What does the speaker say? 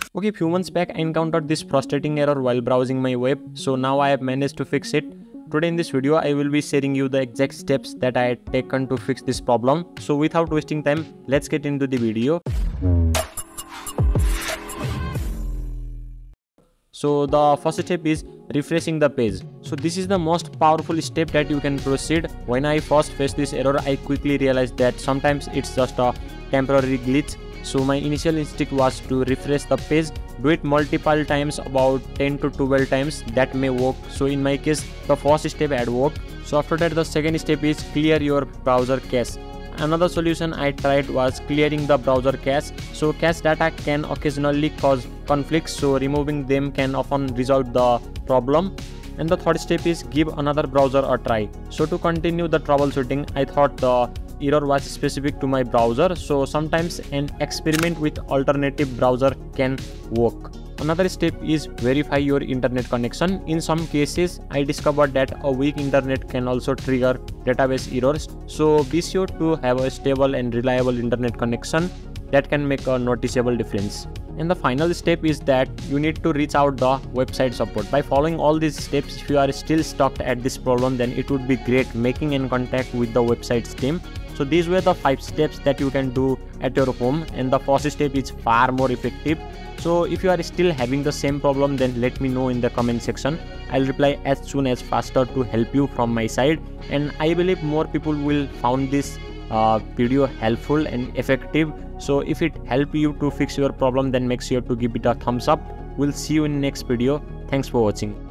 Okay, few months back I encountered this frustrating error while browsing my web, so now I have managed to fix it. Today in this video I will be sharing you the exact steps that I had taken to fix this problem. So without wasting time, let's get into the video. So the first step is refreshing the page. So this is the most powerful step that you can proceed. When I first faced this error, I quickly realized that sometimes it's just a temporary glitch. So my initial instinct was to refresh the page, do it multiple times, about 10 to 12 times, that may work. So in my case, the first step had worked. So after that, the second step is clear your browser cache. Another solution I tried was clearing the browser cache. So cache data can occasionally cause conflicts, so removing them can often resolve the problem. And the third step is give another browser a try. So to continue the troubleshooting, I thought the error was specific to my browser, so sometimes an experiment with alternative browser can work. Another step is verify your internet connection. In some cases, I discovered that a weak internet can also trigger database errors, so be sure to have a stable and reliable internet connection. That can make a noticeable difference. And the final step is that you need to reach out the website support. By following all these steps, if you are still stuck at this problem, then it would be great making in contact with the website's team. So these were the 5 steps that you can do at your home, and the first step is far more effective. So if you are still having the same problem, then let me know in the comment section. I'll reply as soon as faster to help you from my side, and I believe more people will find this video helpful and effective. So if it helped you to fix your problem, then make sure to give it a thumbs up. We'll see you in next video. Thanks for watching.